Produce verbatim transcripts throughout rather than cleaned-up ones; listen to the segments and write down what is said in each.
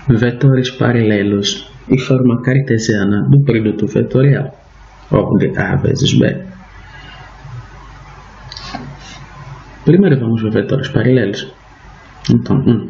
Vetores paralelos e forma cartesiana do produto vetorial, onde A vezes B. Primeiro vamos ver vetores paralelos. Então, um.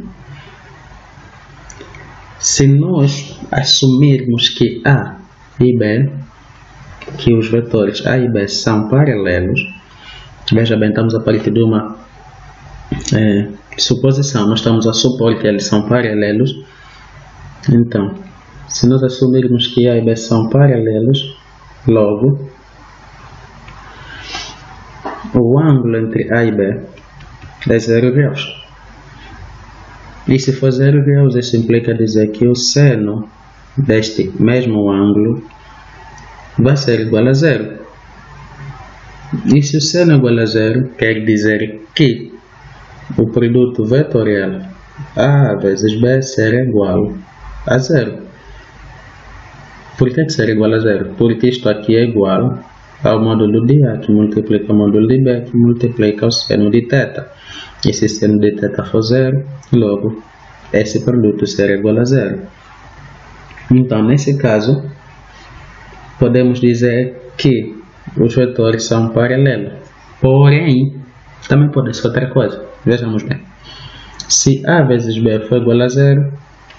Se nós assumirmos que A e B, que os vetores A e B são paralelos, veja bem, estamos a partir de uma é, suposição, nós estamos a supor que eles são paralelos. Então, se nós assumirmos que A e B são paralelos, logo, o ângulo entre A e B é zero graus. E se for zero graus, isso implica dizer que o seno deste mesmo ângulo vai ser igual a zero. E se o seno é igual a zero, quer dizer que o produto vetorial A vezes B será igual a zero. Por que será igual a zero? Porque isto aqui é igual ao módulo de A, que multiplica o módulo de B, que multiplica o seno de θ. E se seno de θ for zero, logo, esse produto será igual a zero. Então, nesse caso, podemos dizer que os vetores são paralelos. Porém, também pode ser outra coisa. Vejamos bem. Se A vezes B for igual a zero,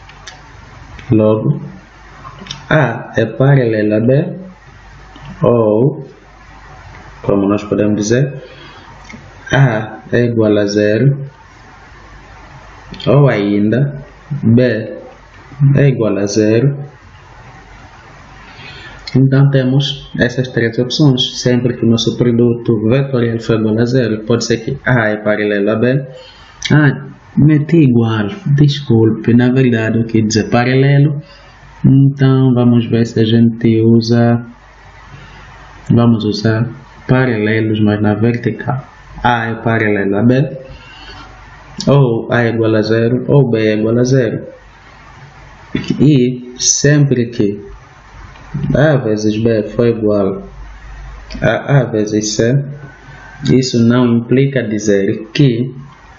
logo, A é paralelo a B, ou, como nós podemos dizer, A é igual a zero, ou ainda, B é igual a zero. Então temos essas três opções. Sempre que o nosso produto vetorial for igual a zero, pode ser que A é paralelo a B. Ah, meti igual, desculpe, na verdade eu quis dizer paralelo. Então vamos ver se a gente usa, vamos usar paralelos, mas na vertical. A é paralelo a B, ou A é igual a zero, ou B é igual a zero. E sempre que A vezes B for igual a A vezes C, isso não implica dizer que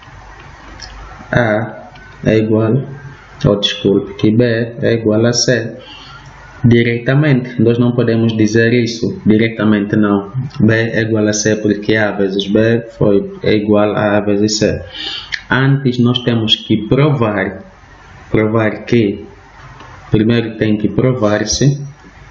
A é igual, ou desculpe, que B é igual a C. Diretamente, nós não podemos dizer isso diretamente, não. B é igual a C porque A vezes B foi, é igual a A vezes C. Antes nós temos que provar, provar que, primeiro tem que provar-se,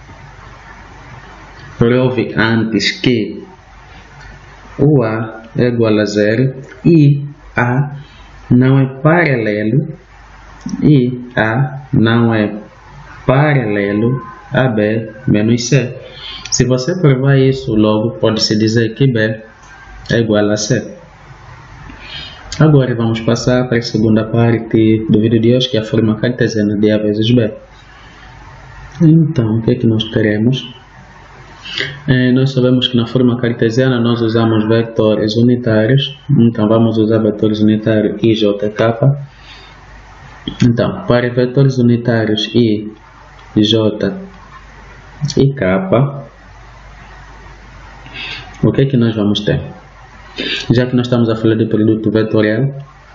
prove antes que o A é igual a zero e A não é paralelo e A não é paralelo a B menos C. Se você provar isso, logo pode-se dizer que B é igual a C. Agora vamos passar para a segunda parte do vídeo de hoje, que é a forma cartesiana de A vezes B. Então, o que é que nós teremos? É, nós sabemos que na forma cartesiana nós usamos vetores unitários. Então vamos usar vetores unitários I, J, K. Então, para vetores unitários I, J e K, o que é que nós vamos ter? Já que nós estamos a falar de produto vetorial,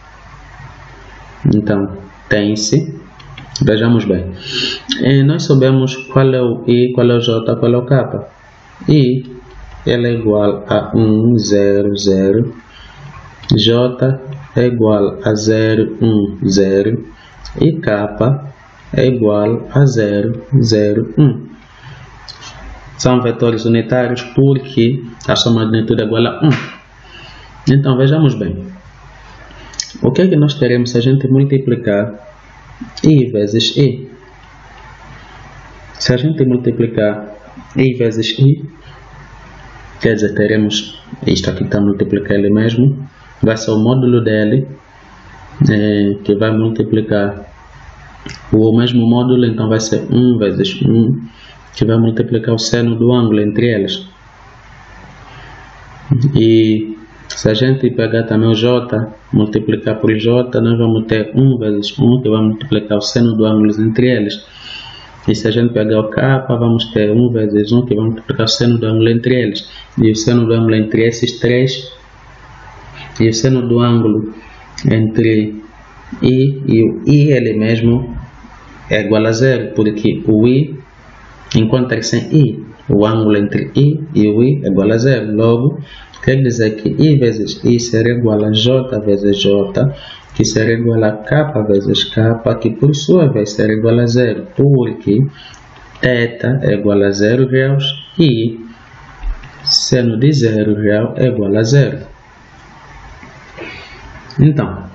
então tem-se, vejamos bem, e nós sabemos qual é o I, qual é o J, qual é o K. I ela é igual a um, zero, zero, J é igual a zero, um, zero e K é igual a zero, zero, um. São vetores unitários porque a sua magnitude é igual a um. Então vejamos bem, o que é que nós teremos se a gente multiplicar I vezes I? Se a gente multiplicar I vezes I, quer dizer, teremos isto aqui que está a multiplicar ele mesmo, vai ser o módulo dele, é, que vai multiplicar o mesmo módulo, então vai ser um vezes um, que vai multiplicar o seno do ângulo entre eles. E se a gente pegar também o J, multiplicar por J, nós vamos ter um vezes um, que vai multiplicar o seno do ângulo entre eles. E se a gente pegar o K, vamos ter um vezes um, que vai multiplicar o seno do ângulo entre eles. E o seno do ângulo entre esses três, e o seno do ângulo entre I e o I ele mesmo, é igual a zero, porque o I encontra-se em I. O ângulo entre I e o I é igual a zero. Logo, quer dizer que I vezes I será igual a J vezes J, que será igual a K vezes K, que por sua vez será igual a zero, porque θ é igual a zero graus e seno de zero grau é igual a zero. Então,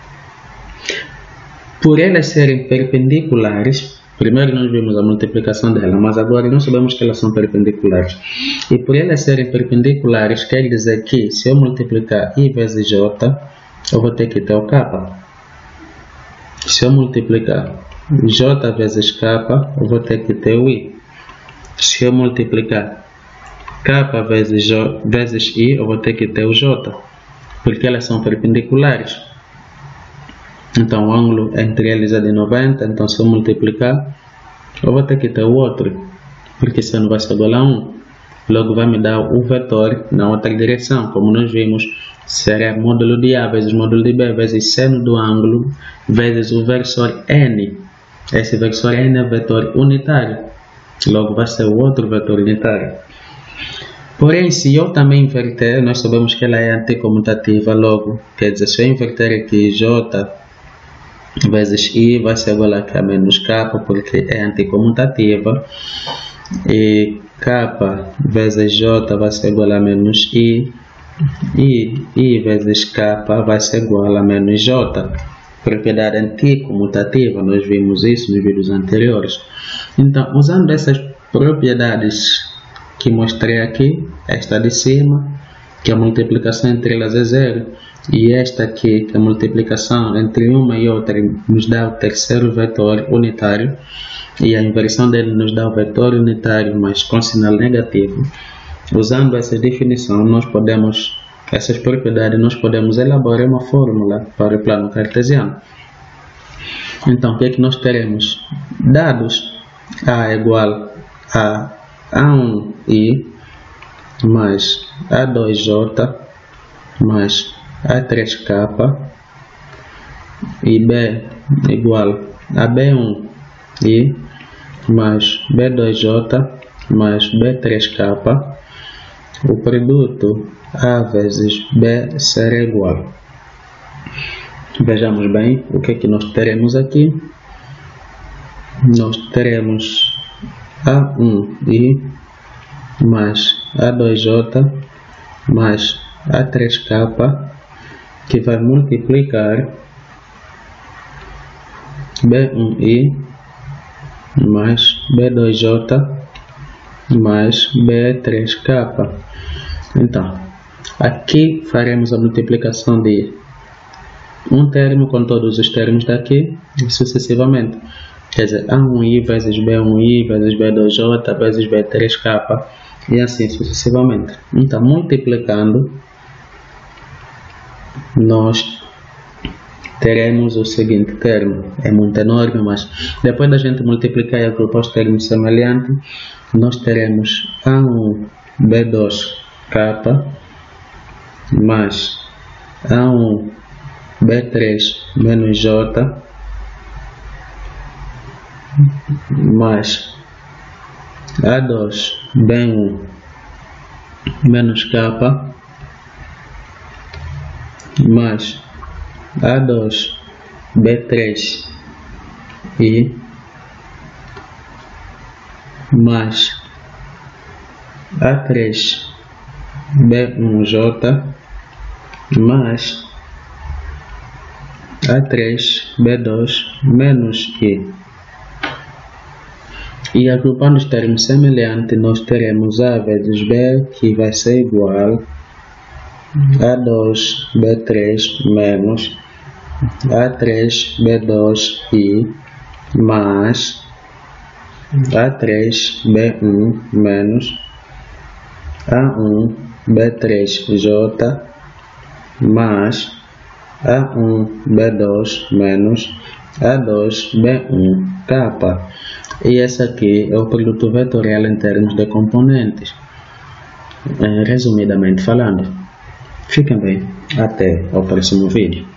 por elas serem perpendiculares, primeiro nós vimos a multiplicação dela, mas agora nós sabemos que elas são perpendiculares. E por elas serem perpendiculares, quer dizer que se eu multiplicar I vezes J, eu vou ter que ter o K. Se eu multiplicar J vezes K, eu vou ter que ter o I. Se eu multiplicar K vezes, J, vezes I, eu vou ter que ter o J, porque elas são perpendiculares. Então o ângulo entre eles é de noventa, então se eu multiplicar, eu vou ter que ter o outro, porque seno vai ser igual a um. Logo vai me dar o vetor na outra direção, como nós vimos, será módulo de A vezes módulo de B vezes seno do ângulo vezes o versor N. Esse versor N é vetor unitário, logo vai ser o outro vetor unitário. Porém, se eu também inverter, nós sabemos que ela é anticomutativa, logo, quer dizer, se eu inverter aqui J vezes I vai ser igual a K menos K, porque é anticomutativa, e K vezes J vai ser igual a menos I, e I vezes K vai ser igual a menos J. Propriedade anticomutativa, nós vimos isso nos vídeos anteriores. Então, usando essas propriedades que mostrei aqui, esta de cima, que a multiplicação entre elas é zero, e esta aqui, que a multiplicação entre uma e outra nos dá o terceiro vetor unitário, e a inversão dele nos dá o vetor unitário, mas com sinal negativo. Usando essa definição, nós podemos, essas propriedades, nós podemos elaborar uma fórmula para o plano cartesiano. Então, o que é que nós teremos? Dados A igual a A um I mais A dois J mais A três K e B igual a B um I mais B dois J mais B três K, o produto A vezes B será igual. Vejamos bem o que é que nós teremos aqui. Nós teremos A um I mais A dois J mais A três K, que vai multiplicar B um I mais B dois J mais B três K. Então, aqui faremos a multiplicação de um termo com todos os termos daqui e sucessivamente. Quer dizer, A um I vezes B um I vezes B dois J vezes B três K e assim sucessivamente. Então, multiplicando, nós teremos o seguinte termo. É muito enorme, mas depois da gente multiplicar e agrupar os termos semelhantes, nós teremos A um B dois K mais A um B três menos J mais A dois B um menos K mais A dois B três I mais A três B um J mais A três B dois menos I. E agrupando os termos semelhantes, nós teremos A vezes B, que vai ser igual a dois B três menos A três B dois I mais A três B um menos A um B três J mais A um B dois menos A dois B um K. E esse aqui é o produto vetorial em termos de componentes. Resumidamente falando. Fiquem bem. Até o próximo vídeo.